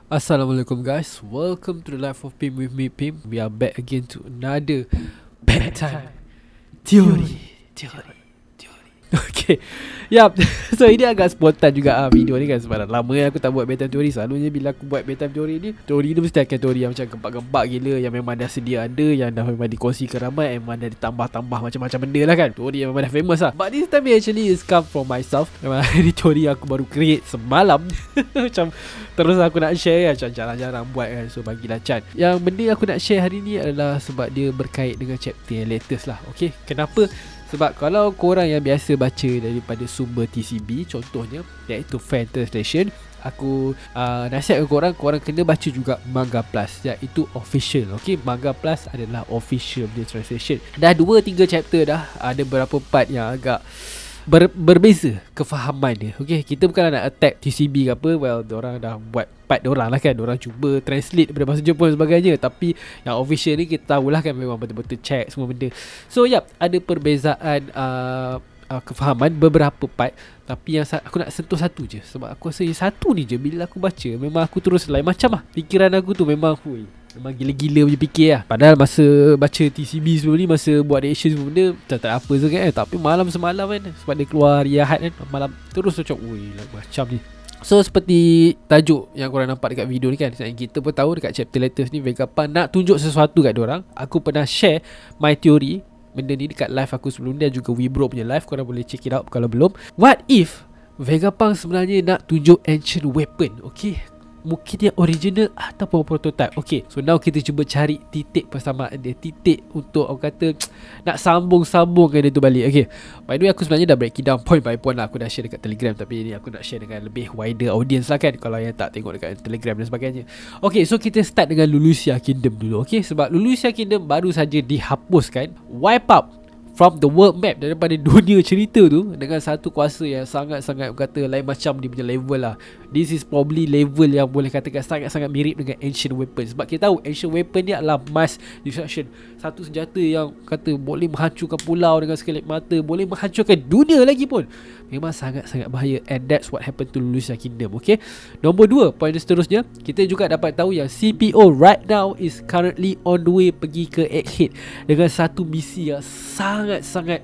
Assalamualaikum guys, welcome to the life of Pim with me Pim. We are back again to another bedtime theory. Okay, yup. So ini agak spontan juga video ni kan. Sebab lama aku tak buat bedtime theory. Selalunya bila aku buat bedtime theory ni, teori ni mesti akan teori yang macam gempak-gempak gila, yang memang dah sedia ada, yang dah memang dikongsikan ramai, memang dah ditambah-tambah macam-macam benda lah kan. Teori yang memang dah famous lah. But this time actually is come from myself. Memang ni teori aku baru create semalam. Macam terus aku nak share kan, macam jarang-jarang buat kan. So bagilah Chan. Yang benda aku nak share hari ni adalah sebab dia berkait dengan chapter yang latest lah. Okay, kenapa? Sebab kalau korang yang biasa baca daripada sumber TCB, contohnya iaitu fan translation, aku nasihat ke korang kena baca juga Manga Plus, iaitu official. Okay, Manga Plus adalah official punya translation. Dah 2-3 chapter dah, ada beberapa part yang agak berbeza kefahaman dia. Okay, kita bukan nak attack TCB ke apa. Well, diorang dah buat part diorang lah kan. Diorang cuba translate daripada bahasa Jepun dan sebagainya. Tapi yang official ni kita tahulah kan, memang betul-betul check semua benda. So ada perbezaan kefahaman beberapa part. Tapi yang aku nak sentuh satu je. Sebab aku rasa yang satu ni je, bila aku baca, memang aku terus lain macam lah. Fikiran aku tu memang memang gila-gila punya fikir lah. Padahal masa baca TCB sebelum ni, masa buat reaction semua benda, tak apa sangat kan. Tapi malam semalam kan, sebab dia keluar hari Ahad kan, malam terus macam macam ni. So seperti tajuk yang korang nampak dekat video ni kan, kita pun tahu dekat chapter latest ni Vegapunk nak tunjuk sesuatu kat diorang. Aku pernah share my theory benda ni dekat live aku sebelum dia, juga Webro punya live. Korang boleh check it out kalau belum. What if Vegapunk sebenarnya nak tunjuk ancient weapon? Okay, mungkin dia original ataupun prototype. Okay, so now kita cuba cari titik persamaan dia, titik untuk orang kata nak sambung-sambungkan dia tu balik. Okay, by the way aku sebenarnya dah break it down point by point lah. Aku dah share dekat Telegram, tapi ni aku nak share dengan lebih wider audience lah kan, kalau yang tak tengok dekat Telegram dan sebagainya. Okay, so kita start dengan Lulusia Kingdom dulu. Okay, sebab Lulusia Kingdom baru saja dihapuskan, wipe out from the world map, daripada dunia cerita tu, dengan satu kuasa yang sangat-sangat kata lain macam dia punya level lah. This is probably level yang boleh katakan sangat-sangat mirip dengan ancient weapon. Sebab kita tahu ancient weapon ni adalah mass destruction, satu senjata yang kata boleh menghancurkan pulau dengan sekelip mata, boleh menghancurkan dunia lagi pun. Memang sangat-sangat bahaya. And that's what happened to Lulusia Kingdom. Okay, nombor 2, poin seterusnya, kita juga dapat tahu yang CPO right now is currently on the way pergi ke Egghead dengan satu misi yang sangat-sangat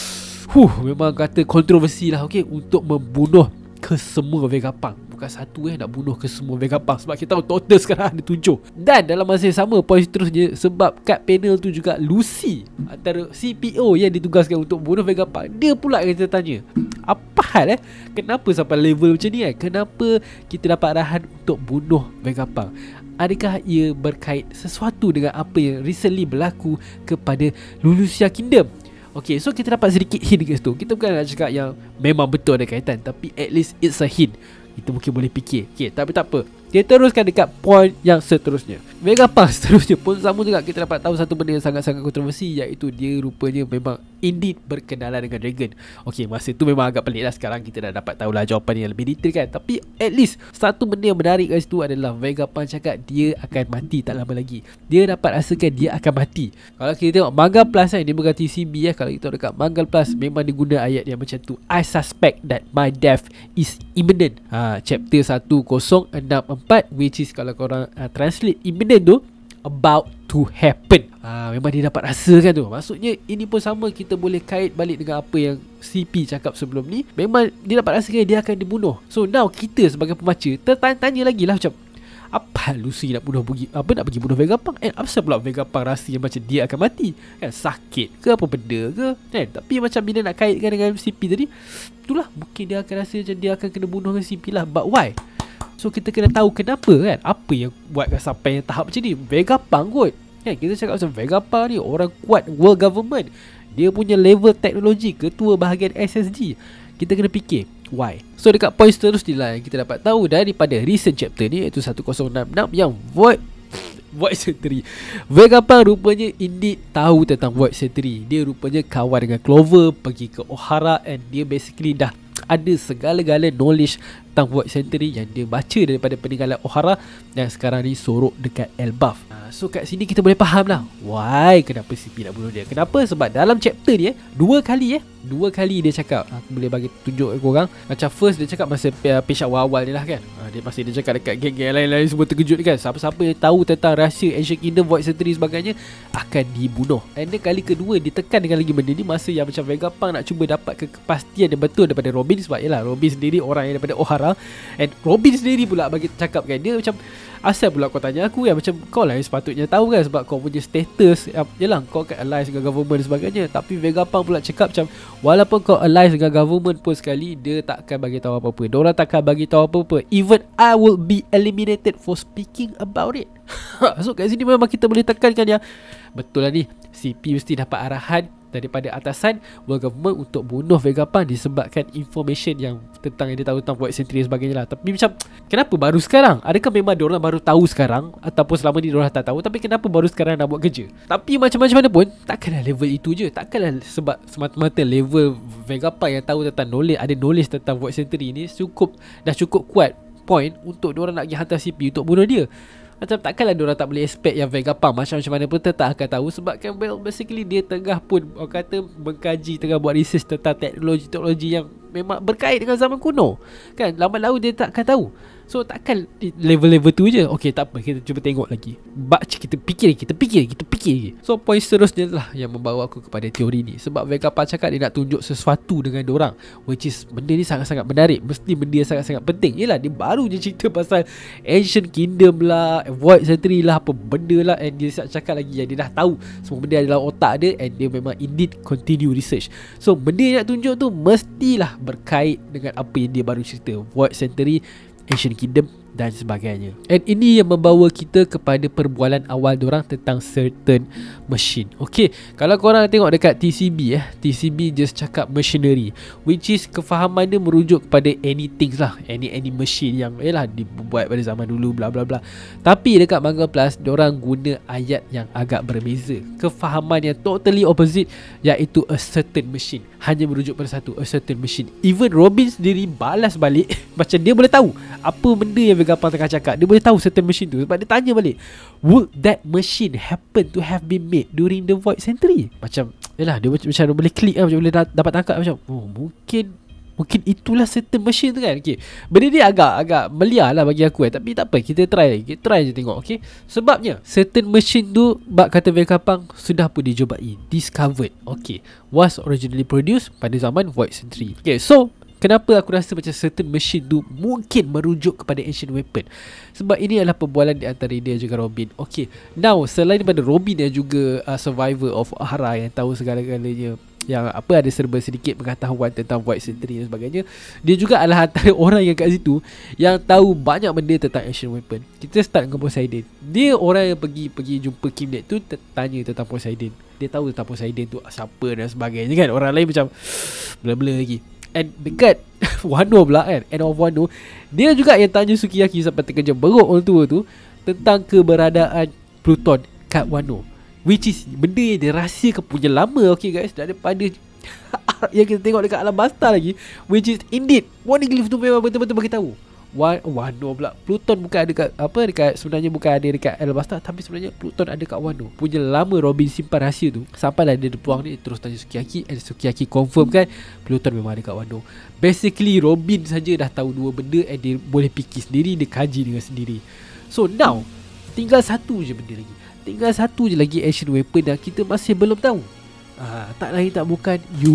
memang kata kontroversi lah. Okay, untuk membunuh ke semua Vegapunk. Bukan satu nak bunuh ke semua Vegapunk. Sebab kita tahu total sekarang ada 7. Dan dalam masa yang sama, poin seterusnya, sebab kat panel tu juga Lucy, antara CPO yang ditugaskan untuk bunuh Vegapunk, dia pula kita tanya, apa hal kenapa sampai level macam ni kenapa kita dapat arahan untuk bunuh Vegapunk? Adakah ia berkait sesuatu dengan apa yang recently berlaku kepada Lulusia Kingdom? Okay, so kita dapat sedikit hint ke situ. Kita bukan nak cakap yang memang betul ada kaitan, tapi at least it's a hint. Kita mungkin boleh fikir. Okay, tapi tak apa, kita teruskan dekat point yang seterusnya. Vegapunk seterusnya pun sama juga. Kita dapat tahu satu benda yang sangat-sangat kontroversi, iaitu dia rupanya memang indeed berkenalan dengan dragon. Okay, masa tu memang agak pelik lah. Sekarang kita dah dapat tahulah jawapan yang lebih detail kan. Tapi at least satu benda yang menarik kat situ adalah Vegapunk cakap dia akan mati tak lama lagi. Dia dapat rasakan dia akan mati. Kalau kita tengok Manga Plus dia bukan TCB kalau kita tengok dekat Manga Plus, memang dia guna ayat yang macam tu, I suspect that my death is imminent. Chapter 1064, which is kalau korang translate imminent tu, about to happen. Memang dia dapat rasakan tu. Maksudnya ini pun sama, kita boleh kait balik dengan apa yang CP cakap sebelum ni. Memang dia dapat rasakan dia akan dibunuh. So now kita sebagai pembaca tertanya lagi lah, macam apa Lucy nak pergi bunuh Vegapunk? Apa pula Vegapunk rasa yang macam dia akan mati? Kan sakit ke apa benda ke? Kan? Tapi macam bila nak kaitkan dengan CP tadi, itulah mungkin dia akan rasa macam dia akan kena bunuh dengan CP lah. But why? So kita kena tahu kenapa kan, apa yang buatkan sampai tahap macam ni. Vegapunk kot kan, kita cakap macam Vegapunk ni orang kuat world government, dia punya level teknologi ketua bahagian SSG. Kita kena fikir why. So dekat point seterusnya lah yang kita dapat tahu daripada recent chapter ni, iaitu 1066, yang Void Century. Vegapunk rupanya indeed tahu tentang Void Century. Dia rupanya kawan dengan Clover, pergi ke Ohara, and dia basically dah ada segala-gala knowledge tentang Void Century yang dia baca daripada peninggalan Ohara, dan sekarang ni sorok dekat Elbaf. So kat sini kita boleh faham lah why kenapa CP nak bunuh dia. Kenapa? Sebab dalam chapter ni 2 kali 2 kali dia cakap, aku boleh bagi tunjuk ke korang. Macam first dia cakap masa pitch awal ni lah kan, dia masih dia cakap dekat geng-geng lain-lain semua terkejut kan. Siapa-siapa yang tahu tentang rahsia Ancient Kingdom, Void Century sebagainya akan dibunuh. And then kali kedua ditekan dengan lagi benda ni masa yang macam Vegapunk nak cuba dapat kepastian yang betul daripada Robin. Sebab yelah Robin sendiri orang yang daripada Ohara, and Robin sendiri pula bagi cakap kan, dia macam asal pula kau tanya aku kan, macam kau lah yang sepatutnya tahu kan, sebab kau punya status yelah kau akan allies dengan government dan sebagainya. Tapi Vegapunk pula cakap macam walaupun kau allies dengan government pun sekali, dia tak akan bagi tahu apa-apa. Diorang tak akan bagi tahu apa-apa. Even I will be eliminated for speaking about it. So kat sini memang kita boleh tekankan yang betul lah ni, CP mesti dapat arahan daripada atasan world government untuk bunuh Vegapunk disebabkan information yang tentang yang dia tahu tentang Void Century dan sebagainya lah. Tapi macam kenapa baru sekarang? Adakah memang diorang baru tahu sekarang ataupun selama ni diorang tak tahu, tapi kenapa baru sekarang nak buat kerja? Tapi macam-macam mana pun takkanlah level itu je. Takkanlah sebab semata-mata level Vegapunk yang tahu tentang knowledge, ada knowledge tentang Void Century ni dah cukup kuat point untuk diorang nak pergi hantar CP untuk bunuh dia. Macam takkanlah diorang tak boleh expect yang Vegapunk macam mana pun tetap akan tahu. Sebab kan basically dia tengah pun orang kata mengkaji, tengah buat research tentang teknologi yang memang berkait dengan zaman kuno kan. Lambat laun dia tak akan tahu. So takkan level-level tu je. Okay tak apa, kita cuba tengok lagi. Kita fikir lagi. So point seterusnya lah yang membawa aku kepada teori ni. Sebab Vegapunk cakap dia nak tunjuk sesuatu dengan diorang, which is benda ni sangat-sangat menarik. Mesti benda yang sangat-sangat penting. Yelah dia baru je cerita pasal Ancient Kingdom lah, Void Century lah, apa benda lah. And dia cakap lagi yang dia dah tahu semua benda ada dalam otak dia, and dia memang indeed continue research. So benda yang nak tunjuk tu mestilah berkait dengan apa yang dia baru cerita, Void Century, Ancient Kingdom dan sebagainya. And ini yang membawa kita kepada perbualan awal diorang tentang certain machine. Okay, kalau korang tengok dekat TCB TCB just cakap machinery, which is kefahaman dia merujuk kepada anything lah, any machine yang dibuat pada zaman dulu bla bla bla. Tapi dekat Manga Plus diorang guna ayat yang agak berbeza, kefahaman yang totally opposite, iaitu a certain machine. Hanya merujuk pada satu, a certain machine. Even Robin sendiri balas balik macam dia boleh tahu apa benda yang Vegapunk tengah cakap. Dia boleh tahu certain machine tu sebab dia tanya balik, would that machine happen to have been made during the Void Century? Macam yelah dia macam boleh klik lah, macam boleh dapat tangkap macam mungkin itulah certain machine tu kan. Okay, benda ni agak meliar lah bagi aku tapi tak apa, kita try je tengok. Okay, sebabnya certain machine tu bak kata Vegapunk sudah pun dijumpai, discovered, okay, was originally produced pada zaman Void Century. Okay, so kenapa aku rasa macam certain machine tu mungkin merujuk kepada ancient weapon? Sebab ini adalah perbualan di antara dia juga Robin. Okay, now selain daripada Robin yang juga survivor of Ohara yang tahu segala-galanya, yang ada serba sedikit pengetahuan tentang Void Century dan sebagainya, dia juga adalah antara orang yang kat situ yang tahu banyak benda tentang ancient weapon. Kita start dengan Poseidon. Dia orang yang pergi jumpa Kimnet tu, tanya tentang Poseidon. Dia tahu tentang Poseidon tu siapa dan sebagainya kan. Orang lain macam blur lagi. And dekat Wano pula kan, End of Wano, dia juga yang tanya Sukiyaki sampai terkejut beruk orang tua tu tentang keberadaan Pluton kat Wano, which is benda yang dia rahsiakan punya lama, okay guys, daripada yang kita tengok dekat Alabasta lagi, which is indeed Poneglyph tu memang betul-betul bagi tahu Wano pula. Pluton bukan ada dekat sebenarnya bukan ada dekat Alabasta, tapi sebenarnya Pluton ada kat Wano. Punya lama Robin simpan rahsia tu, sampailah dia ada peluang ni terus tanya Sukiyaki, and Sukiyaki confirm kan Pluton memang ada kat Wano. Basically Robin saja dah tahu dua benda, and dia boleh fikir sendiri, dia kaji dengan sendiri. So now tinggal satu je benda lagi, tinggal satu je lagi ancient weapon yang kita masih belum tahu. Tak lain tak bukan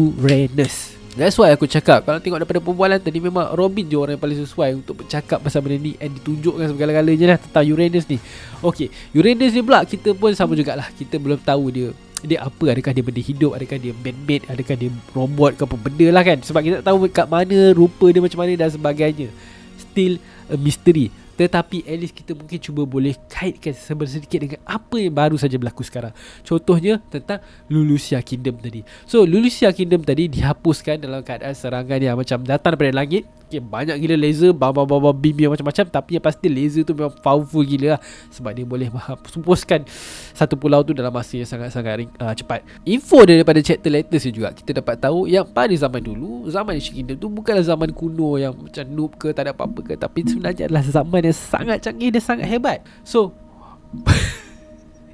Uranus. That's why aku cakap, kalau tengok daripada perbualan tadi, memang Robin je orang yang paling sesuai untuk bercakap pasal benda ni, and ditunjukkan segala-galanya lah tentang Uranus ni. Okay, Uranus ni pula kita pun sama jugalah, kita belum tahu dia apa, adakah dia benda hidup, adakah dia man-made, adakah dia robot ke apa benda lah kan. Sebab kita tak tahu kat mana, rupa dia macam mana dan sebagainya. Still a mystery. Tetapi at least kita mungkin cuba boleh kaitkan sedikit dengan apa yang baru saja berlaku sekarang. Contohnya tentang Lulusia Kingdom tadi. So Lulusia Kingdom tadi dihapuskan dalam keadaan serangan yang macam datang daripada langit. Okay, banyak gila laser, beam yang macam-macam. Tapi yang pasti laser tu memang powerful gila lah, sebab dia boleh menghapuskan satu pulau tu dalam masa yang sangat-sangat cepat. Info daripada chapter letters juga kita dapat tahu yang pada zaman dulu, zaman Ancient Kingdom tu bukanlah zaman kuno yang macam noob ke, tak ada apa-apa ke, tapi sebenarnya adalah zaman yang sangat canggih dan sangat hebat. So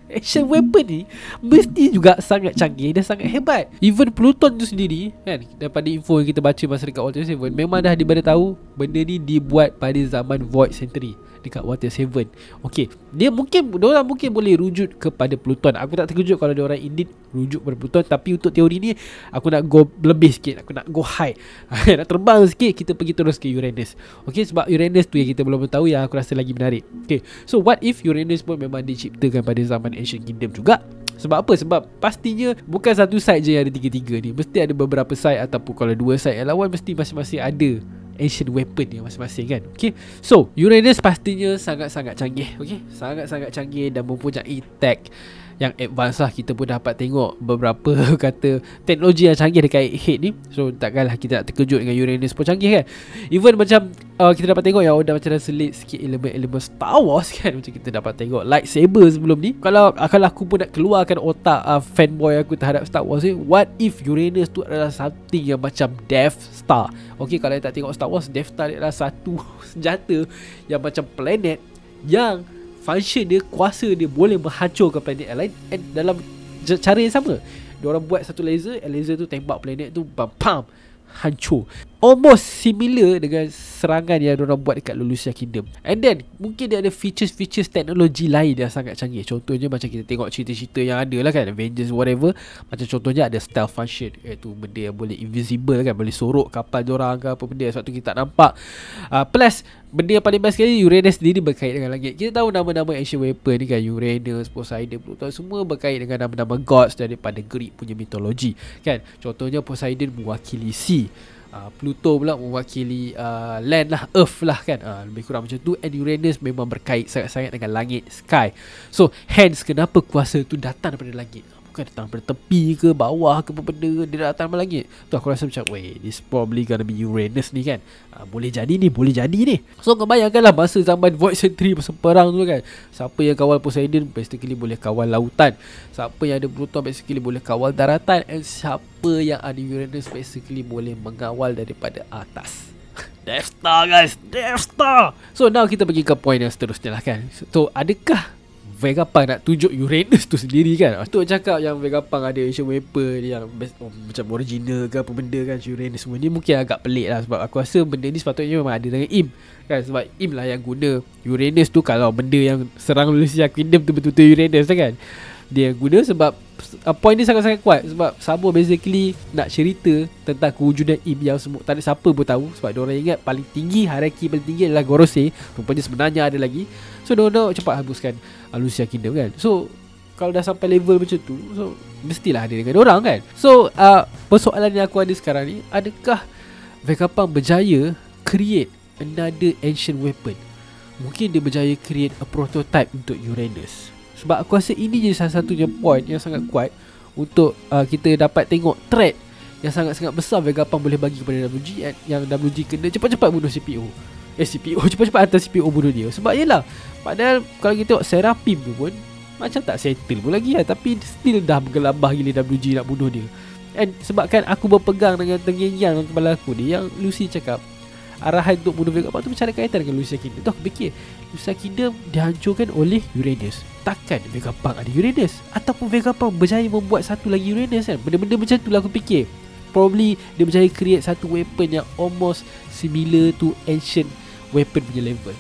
ancient weapon ni mesti juga sangat canggih dan sangat hebat. Even Pluton tu sendiri kan, daripada info yang kita baca masa dekat Water 7, memang dah diberitahu benda ni dibuat pada zaman Void Century dekat Water 7. Okay, diorang mungkin boleh rujuk kepada Pluton. Aku tak terkejut kalau diorang indeed rujuk kepada Pluton. Tapi untuk teori ni aku nak go lebih sikit, aku nak go high. Nak terbang sikit, kita pergi terus ke Uranus. Okay, sebab Uranus tu yang kita belum tahu, yang aku rasa lagi menarik. Okay, so what if Uranus pun memang diciptakan pada zaman Ancient Kingdom juga? Sebab apa? Sebab pastinya bukan satu side je yang ada tiga-tiga ni. Mesti ada beberapa side, ataupun kalau dua side yang lawan, mesti masing-masing ada ancient weapon yang masing-masing kan. Okay, so Uranus pastinya sangat-sangat canggih. Okay, sangat-sangat canggih dan mempunyai tech yang advance lah. Kita pun dapat tengok beberapa kata teknologi yang canggih dekat head ni. So takkanlah kita nak terkejut dengan Uranus pun canggih kan. Even macam kita dapat tengok yang dah macam selit sikit elemen-elemen Star Wars kan. Macam kita dapat tengok lightsaber sebelum ni. Kalau aku pun nak keluarkan otak fanboy aku terhadap Star Wars ni, what if Uranus tu adalah something yang macam Death Star? Okay, kalau yang tak tengok Star Wars, Death Star adalah satu senjata yang macam planet yang function dia, kuasa dia boleh menghancurkan planet lain, and dalam cara yang sama. Diorang buat satu laser, laser tu tembak planet tu, bam, pam, hancur. Almost similar dengan serangan yang diorang buat dekat Lulusia Kingdom. And then mungkin dia ada features teknologi lain yang sangat canggih. Contohnya macam kita tengok cerita-cerita yang ada lah kan, Avengers whatever. Macam contohnya ada stealth function, iaitu benda yang boleh invisible kan, boleh sorok kapal diorang ke apa benda, sebab tu kita tak nampak. Plus benda yang paling best sekali, Uranus sendiri berkait dengan langit. Kita tahu nama-nama ancient weapon ni kan, Uranus, Poseidon, Pluton, semua berkait dengan nama-nama gods daripada Greek punya mitologi kan. Contohnya Poseidon mewakili sea, Pluto pula mewakili land lah, earth lah kan, lebih kurang macam tu. And Uranus memang berkait sangat-sangat dengan langit, sky. So hence kenapa kuasa tu datang daripada langit, bukan datang daripada tepi ke bawah ke apa benda, dia datang daripada langit. Tu aku rasa macam, wait, this probably gonna be Uranus ni kan. Boleh jadi ni. So kau bayangkanlah masa zaman Void Century, masa perang tu kan, siapa yang kawal Poseidon basically boleh kawal lautan, siapa yang ada Pluton basically boleh kawal daratan, and siapa yang ada Uranus basically boleh mengawal daripada atas. Death Star guys, Death Star. So now kita pergi ke point yang seterusnya lah kan. So adakah Vegapunk nak tunjuk Uranus tu sendiri kan? Tu cakap yang Vegapunk ada ancient weapon yang macam original ke apa benda kan, Uranus semua ni mungkin agak pelik lah. Sebab aku rasa benda ni sepatutnya memang ada dengan Im kan, sebab Im lah yang guna Uranus tu. Kalau benda yang serang Lulusia Kingdom tu betul-betul Uranus lah kan, dia guna. Sebab point ni sangat-sangat kuat. Sebab Sabo basically nak cerita tentang kewujudan Im yang semua tak ada siapa pun tahu. Sebab diorang ingat paling tinggi, hierarki paling tinggi adalah Gorosei. Rupanya sebenarnya ada lagi. So diorang cepat habiskan Lulusia Kingdom kan. So kalau dah sampai level macam tu, so mestilah ada dengan orang kan. So persoalan yang aku ada sekarang ni, adakah Vegapunk berjaya create another ancient weapon? Mungkin dia berjaya create a prototype untuk Uranus. Sebab aku rasa ini je salah satunya point yang sangat kuat untuk kita dapat tengok threat yang sangat-sangat besar Vegapunk boleh bagi kepada WG, yang WG kena cepat-cepat bunuh CPO. CPO cepat-cepat hantar CPO bunuh dia. Sebab yelah, padahal kalau kita tengok Seraphim tu pun macam tak settle pun lagi lah, tapi still dah bergelabah gila WG nak bunuh dia. And sebabkan aku berpegang dengan terngiang kepala aku ni, yang Lucy cakap arahan untuk bunuh Vegapunk tu macam ada kaitan dengan Lulusia Kingdom. Tu aku fikir, Lulusia Kingdom dihancurkan oleh Uranus, takkan Vegapunk ada Uranus? Ataupun Vegapunk berjaya membuat satu lagi Uranus kan? Benda-benda macam tu lah aku fikir. Probably dia berjaya create satu weapon yang almost similar to ancient weapon punya level.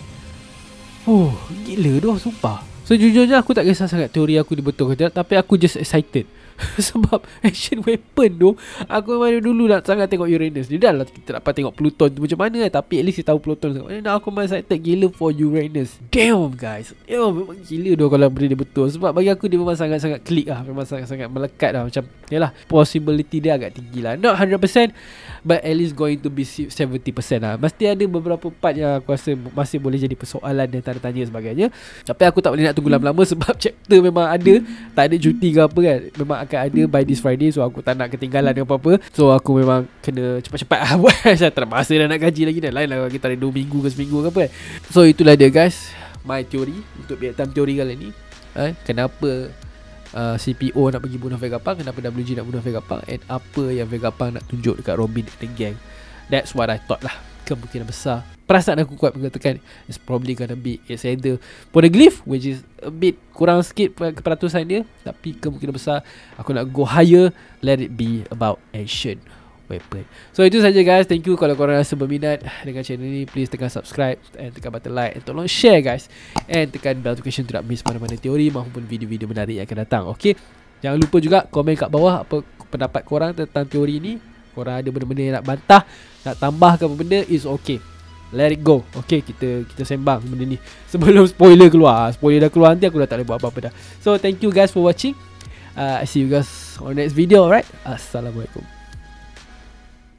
Gila doh, sumpah. So jujurnya aku tak kisah sangat teori aku ni betul ke tidak, tapi aku just excited. Sebab ancient weapon tu, aku memang dulu nak sangat tengok Uranus. Dia dah lah kita dapat tengok Pluton tu macam mana, tapi at least kita tahu Pluton. Aku memang excited gila for Uranus. Damn guys, memang gila doh kalau benda dia betul. Sebab bagi aku dia memang sangat-sangat klik lah, memang sangat-sangat melekat lah. Macam yalah, possibility dia agak tinggi lah, not 100%, but at least going to be 70% lah. Mesti ada beberapa part yang aku rasa masih boleh jadi persoalan dan tanda tanya sebagainya. Tapi aku tak boleh nak tunggu lama-lama sebab chapter memang ada, tak ada cuti ke apa kan, memang akan ada by this Friday. So aku tak nak ketinggalan dengan apa-apa. So aku memang kena cepat-cepat lah buat. Saya tak ada masa dah nak gaji lagi dah. Lain lah kita ada 2 minggu ke seminggu ke apa kan. So itulah dia guys, my teori untuk bedtime teori kali ni. Kenapa CPO nak pergi bunuh Vegapunk, kenapa WG nak bunuh Vegapunk, and apa yang Vegapunk nak tunjuk dekat Robin and the gang. That's what I thought lah. kemungkinan besar, perasaan aku kuat mengatakan it's probably gonna be it's either Poneglyph, which is a bit kurang sikit keperatusan dia, tapi kemungkinan besar aku nak go higher, let it be about ancient weapon. So itu saja guys. Thank you kalau korang rasa berminat dengan channel ni, please tekan subscribe and tekan button like, and tolong share guys, and tekan bell notification untuk tak miss mana-mana teori maupun video-video menarik yang akan datang. Okay, jangan lupa juga komen kat bawah apa pendapat korang tentang teori ni. Korang ada benda-benda yang nak bantah, nak tambah ke apa benda, is okay, let it go. Okay, kita sembang benda ni sebelum spoiler keluar. Spoiler dah keluar nanti aku dah tak boleh buat apa-apa dah. So thank you guys for watching. I see you guys on next video. Alright, assalamualaikum.